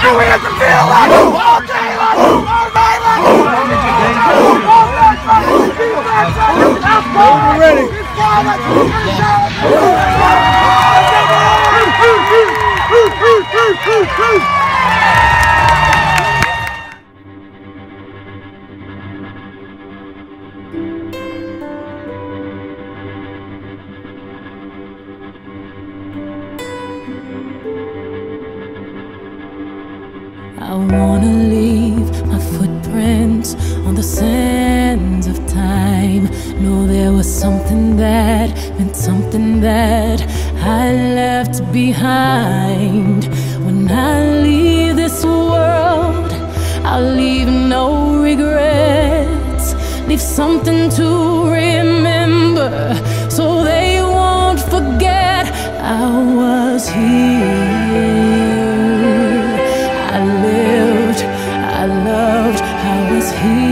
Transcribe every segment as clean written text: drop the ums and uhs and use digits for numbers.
we have to feel like all day long, all night long. We're ready. I wanna leave my footprints on the sands of time. Know there was something that meant something that I left behind. When I leave this world, I'll leave no regrets. Leave something to remember, so they won't forget I was here. I lived, I loved, I was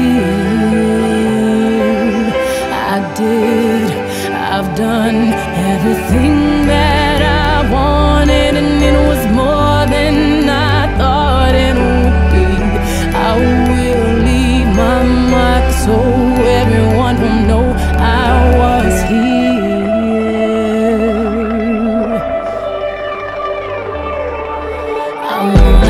here. I did, I've done everything that I wanted, and it was more than I thought it would be. I will leave my mark so everyone will know I was here. I